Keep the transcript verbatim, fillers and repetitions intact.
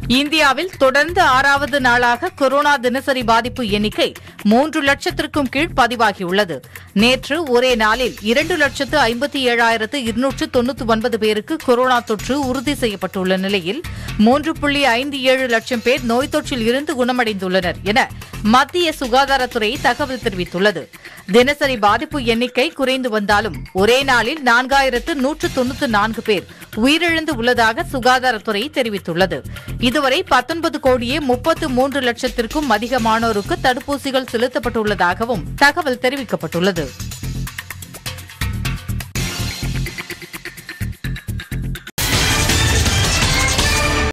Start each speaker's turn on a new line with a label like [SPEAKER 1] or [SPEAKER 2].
[SPEAKER 1] இந்தியாவில் தொடர்ந்து ஆறாவது நாளாக கொரோனா தினசரி பாதிப்பு எண்ணிக்கை மூன்று லட்சத்திற்கும் கீழ் பதிவாகியுள்ளது. நேற்று ஒரே நாளில் இரண்டு லட்சத்து ஐம்பத்தி ஏழாயிரத்து இருநூற்று தொன்னூற்று ஒன்பது பேருக்கு கொரோனா தொற்று உறுதி செய்யப்பட்டுள்ள நிலையில் மூன்று புள்ளி ஐந்து ஏழு லட்சம் பேர் நோய் தொற்றில் இருந்து குணமடைந்துள்ளனர் என மத்திய சுகாதாரத்துறை தகவல் தெரிவித்துள்ளது. தினசரி பாதிப்பு எண்ணிக்கை குறைந்து வந்தாலும் ஒரே நாளில் நான்காயிரத்து நூற்று தொன்னூற்று நான்கு பேர் உயிரிழந்து உள்ளதாக சுகாதாரத்துறை தெரிவித்துள்ளது. இதுவரை பத்தொன்பது கோடியே முப்பத்து மூன்று லட்சத்திற்கும் அதிகமானோருக்கு தடுப்பூசிகள் செலுத்தப்பட்டுள்ளதாகவும் தகவல் தெரிவிக்கப்பட்டுள்ளது.